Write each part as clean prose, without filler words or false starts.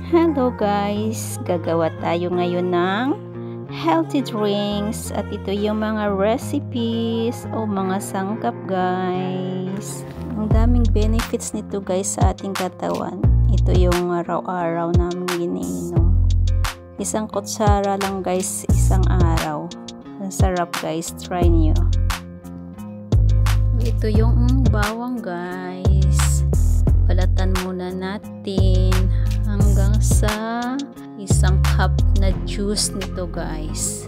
Hello guys! Gagawa tayo ngayon ng healthy drinks at ito yung mga recipes o mga sangkap guys. Ang daming benefits nito guys sa ating katawan. Ito yung araw-araw namin iniinom. Isang kutsara lang guys, isang araw. Ang sarap guys, try nyo. Ito yung bawang guys. Balatan muna natin hanggang sa isang cup na juice nito guys.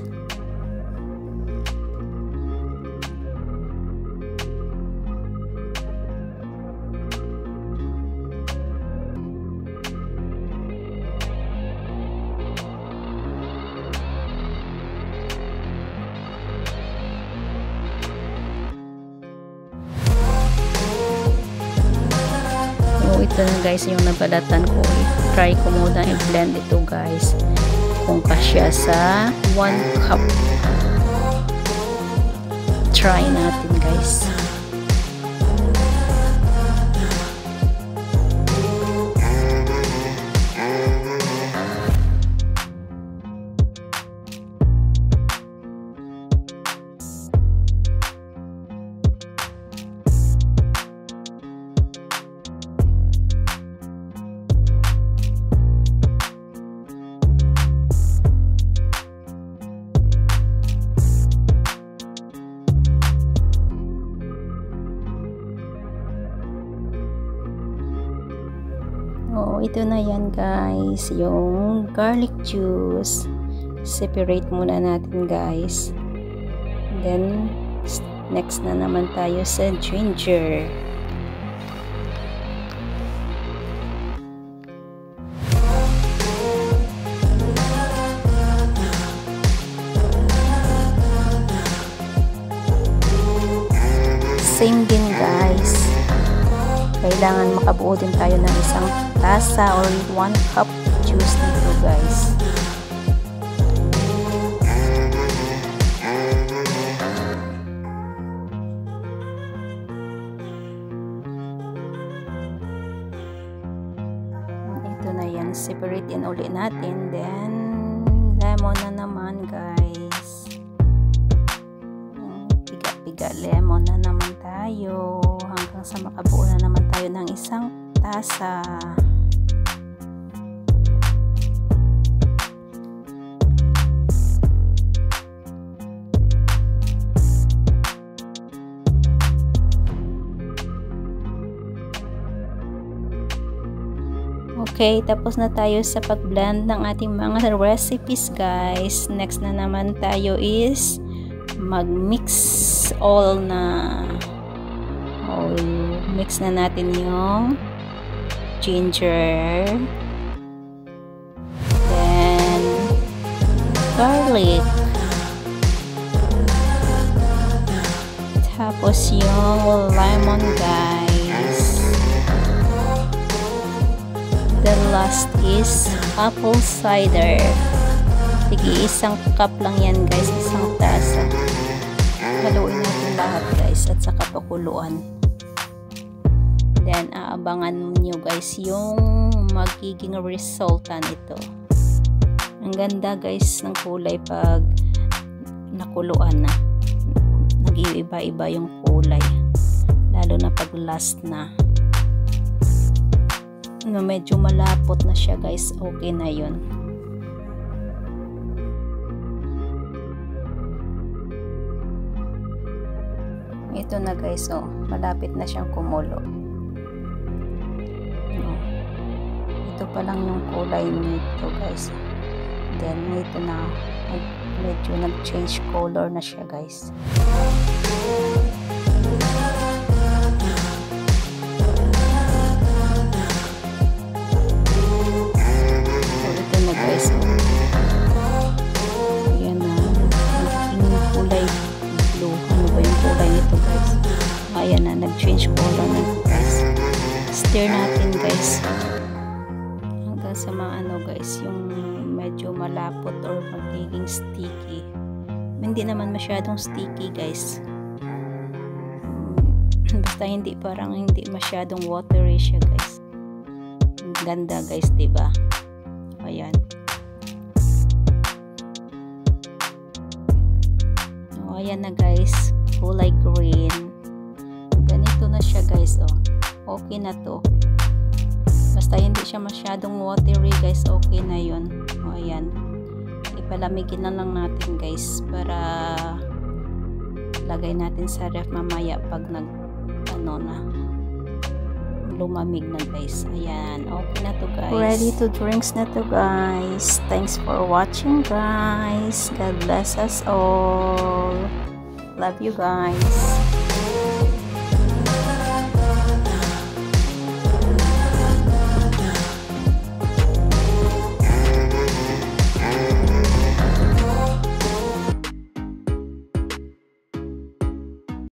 Ito na guys yung nabalatan ko. Try ko muna i-blend ito guys kung kasya sa 1 cup. Try natin guys. Oh, ito na yan guys, yung garlic juice. Separate muna natin guys. Then, next na naman tayo sa ginger. Same din guys. Kailangan makabuo din tayo ng isang tasa or 1 cup juice nito guys. Ito na yan. Separate din ulit natin. Then, lemon na naman guys. Piga-piga lemon na naman tayo. Hanggang sa makabuo na naman tayo ng isang tasa. Okay, tapos na tayo sa pag-blend ng ating mga recipes guys. Next na naman tayo is mag-mix all na. Mix na natin yung ginger, then garlic, tapos yung lemon guys, the last is apple cider. Sige, isang cup lang yan guys, isang tasa. Haluin natin lahat guys at saka pakuluan. Then, aabangan nyo guys yung magiging resulta nito. Ang ganda guys ng kulay pag nakuluan na. Nag-iiba-iba yung kulay. Lalo na pag last na. Medyo malapot na siya guys. Okay na yun. Ito na guys. Oh, malapit na siyang kumulo. Ito pa lang yung kulay nito guys. Then ito na medyo nag-change color na siya guys. So ito na guys. Ayan na. Yung kulay blue. Ano ba yung kulay nito guys? Ayan na. Nag-change color na guys. Stir natin guys. Sa mga ano guys, yung medyo malapot or magiging sticky. Hindi naman masyadong sticky guys. Basta hindi, parang hindi masyadong watery siya guys. Ganda guys, diba? Ayan. O, ayan na guys. Kulay green. Ganito na siya guys. O, okay na to. Basta hindi siya masyadong watery guys. Okay na yun. O, ayan. Ipalamigin na lang natin guys. Para lagay natin sa ref mamaya pag lumamig na guys. Ayan, okay na to guys. Ready to drinks na to guys. Thanks for watching guys. God bless us all. Love you guys.